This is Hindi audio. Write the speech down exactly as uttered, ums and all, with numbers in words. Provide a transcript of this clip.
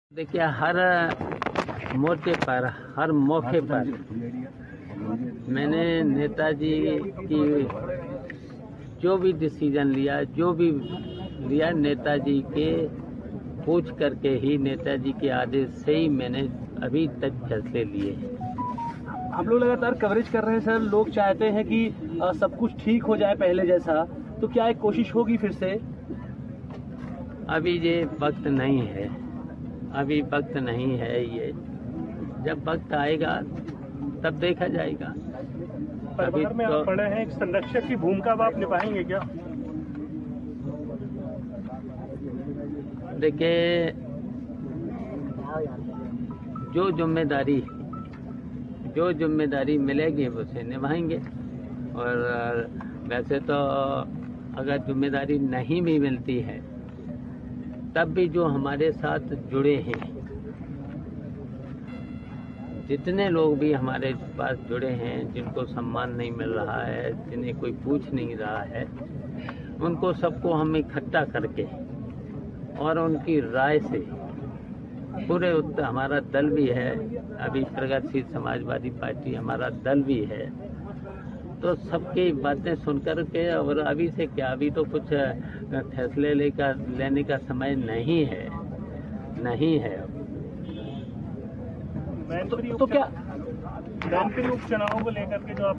देखिए, हर मोर्चे पर, हर मौके पर मैंने नेताजी की जो भी डिसीजन लिया, जो भी लिया, नेताजी के पूछ करके ही, नेताजी के आदेश से ही मैंने अभी तक फैसले लिए हैं। हम लोग लगातार कवरेज कर रहे हैं सर। लोग चाहते हैं कि आ, सब कुछ ठीक हो जाए पहले जैसा, तो क्या एक कोशिश होगी फिर से? अभी ये वक्त नहीं है, अभी वक्त नहीं है। ये जब वक्त आएगा तब देखा जाएगा। परिवार में तो, आप पढ़े हैं, एक संरक्षक की भूमिका अब आप निभाएंगे क्या? देखिए, जो जिम्मेदारी जो जिम्मेदारी मिलेगी उसे निभाएंगे। और वैसे तो अगर जिम्मेदारी नहीं भी मिलती है तब भी जो हमारे साथ जुड़े हैं, जितने लोग भी हमारे पास जुड़े हैं, जिनको सम्मान नहीं मिल रहा है, जिन्हें कोई पूछ नहीं रहा है, उनको सबको हम इकट्ठा करके और उनकी राय से, पूरे उत्तर हमारा दल भी है, अभी प्रगतिशील समाजवादी पार्टी हमारा दल भी है, तो सबकी बातें सुनकर के, और अभी से क्या, अभी तो कुछ फैसले लेकर लेने का समय नहीं है नहीं है मैनपुरी तो, तो क्या मैनपुरी उपचुनाव को लेकर के जो आप